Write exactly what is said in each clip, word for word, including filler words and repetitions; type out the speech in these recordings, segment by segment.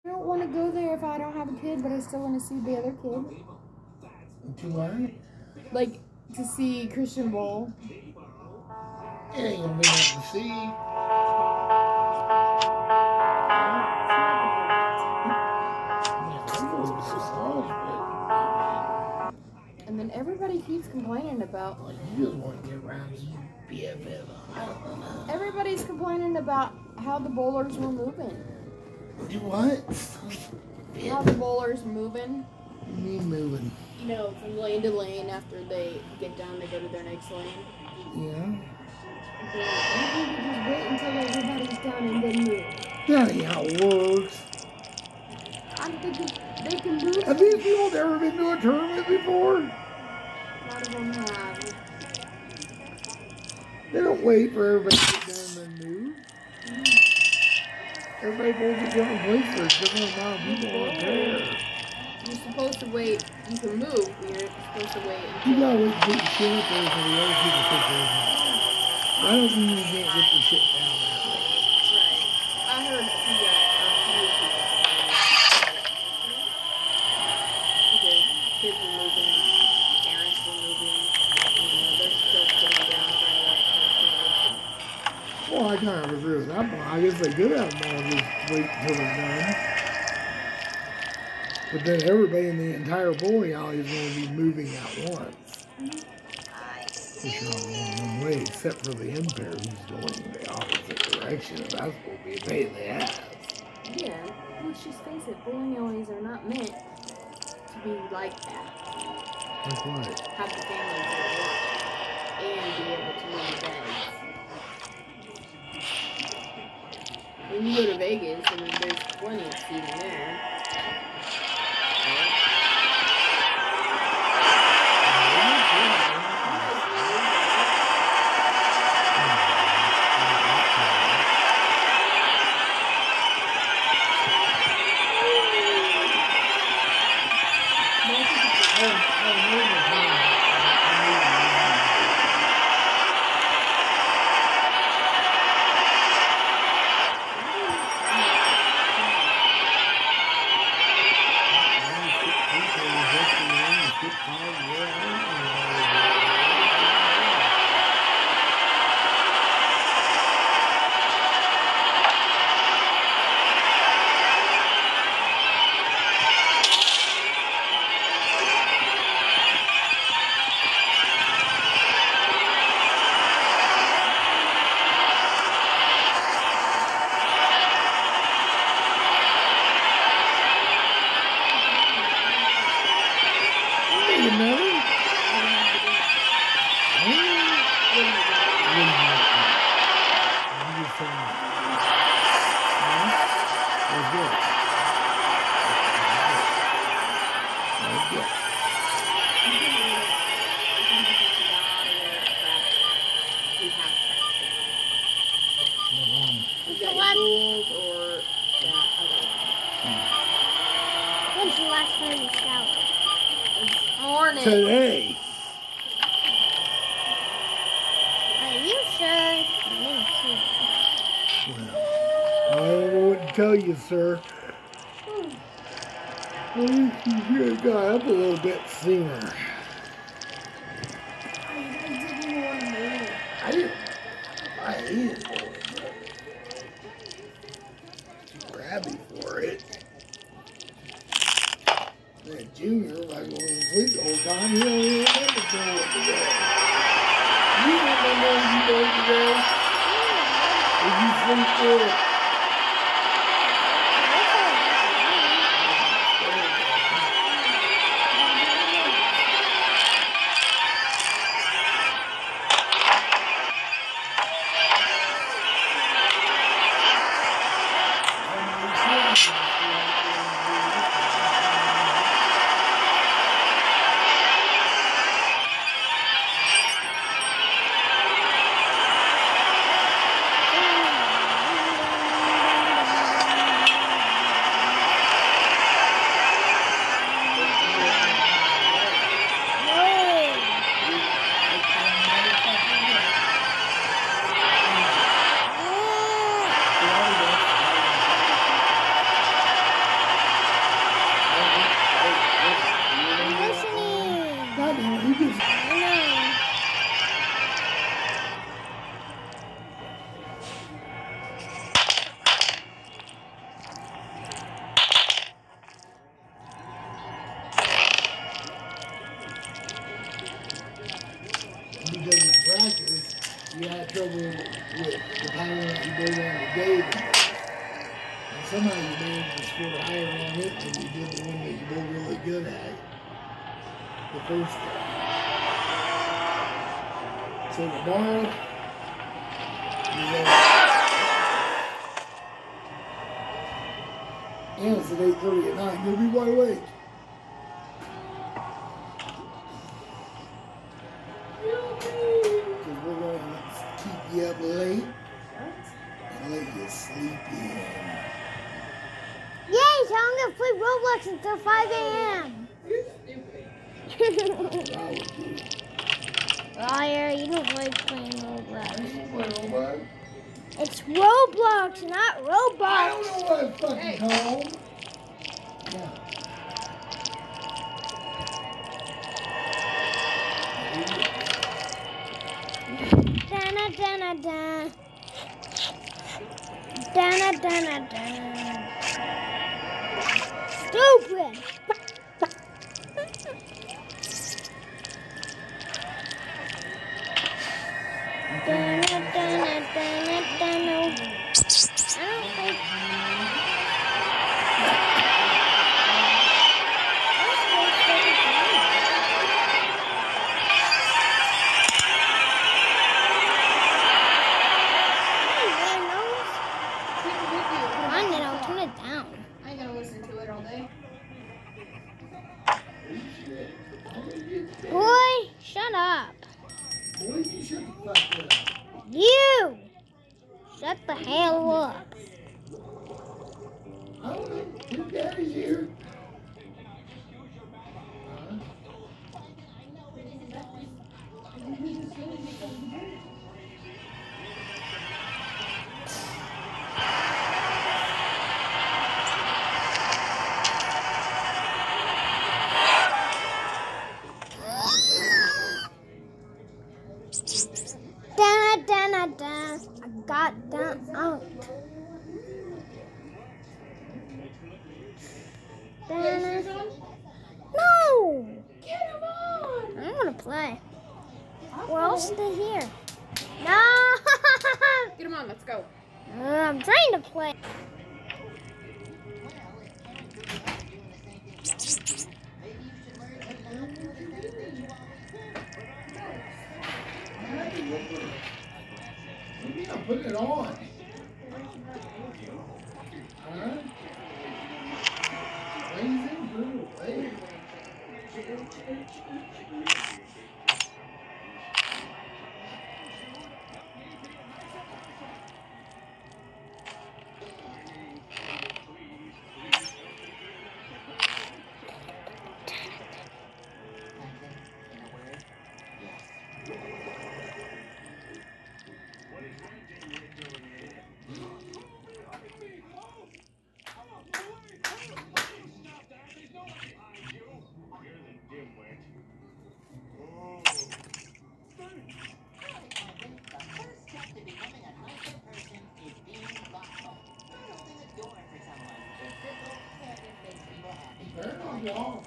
I don't want to go there if I don't have a kid, but I still want to see the other kid. To what? Like, to see Christian Bowl. It ain't gonna be nothing to see. And then everybody keeps complaining about. Well, you just want to get around you B F F. Everybody's complaining about how the bowlers were moving. Do what? How the bowlers moving. What do you mean moving? You know, from lane to lane after they get done, they go to their next lane. Yeah. But you need to just wait until everybody's done and then move. That ain't how it works. I'm thinking they can move. Have these people ever been to a tournament before? A lot of them have. They don't wait for everybody to get done and then move. Mm-hmm. Everybody goes to different places. There's different amount of people out there. You're supposed to wait. You can move, but you're supposed to wait until... You gotta wait to get your shit up there so the other people take care of it. I don't mean you can't get the shit down that way. Right. I heard a few, uh, a few people because kids were moving, parents were moving, you know, they're still sitting down trying to watch cartoons. Well, I kind of agree with that one. I guess they could have them all just wait until they're done. But then everybody in the entire bowling alley is going to be moving at once. Which are all going one way, except for the impair who's going in the opposite direction. That's supposed to be a pain in the ass. Yeah, let's just face it, bowling alleys are not meant to be like that. Like what? Have the families there watch and be able to move the beds. When you go to Vegas, I mean, there's plenty of seating there. Today. Are you sure? Well, I don't know what to tell you, sir. Well, you should have got up a little bit sooner. I didn't. I hated it. Too grabby for it. That Junior, like going to sleep the whole time, he don't even remember going up today. You don't remember when you go today? Did you sleep through it? trouble with the power that you go down the gate. And somehow you managed to score higher on it than you did the one that you were really good at the first time. So tomorrow, you know, and it's at eight thirty at night. You'll be wide awake. Because we're going to keep you up late and let you sleep in. Yay, so I'm gonna play Roblox until five a m That's what I would do. Liar, you don't like playing I Roblox. ain't gonna play Roblox. It's Roblox, not Roblox. I don't know what it's fucking hey. called. Yeah. Dana dana da. Dana dana da. Stupid. Dana dana dana dana. I don't think. Boy, shut up. Boy, you shut the fuck up. You! Shut the hell up. I don't know. His daddy's here. Huh? Dana dana dana. I got that out. Dana. No! Get him on! I want to play. Or I'll stay here. No! Get him on, let's go. Uh, I'm trying to play. Maybe I'll put it on. Huh? Lazy little lady. Turn on the off.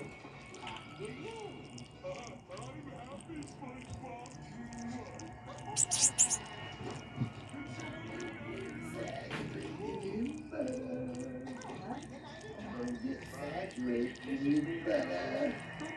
Saturated in butter.